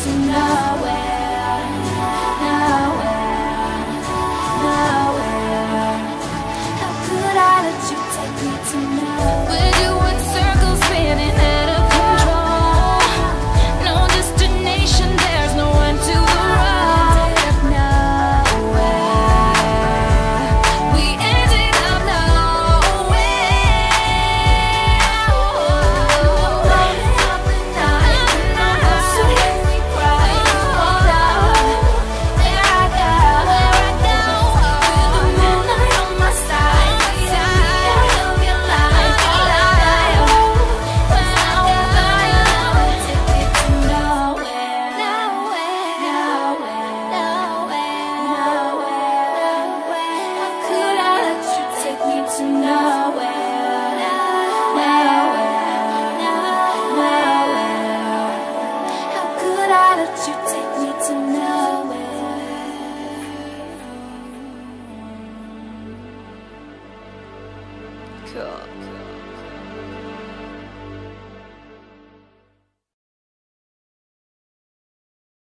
to nowhere, nowhere, nowhere. How could I let you take me to nowhere? We're doing circles, spinning out of control. No destination, there's no end to the road. Nowhere, we ended up nowhere. Rolling up the night, so when we cry, there I go, with the moonlight on my side. Of your life, when I won't take it to nowhere, nowhere, nowhere, nowhere. How could I let you take me to nowhere, nowhere, nowhere? How could I let you take me to nowhere? Cool.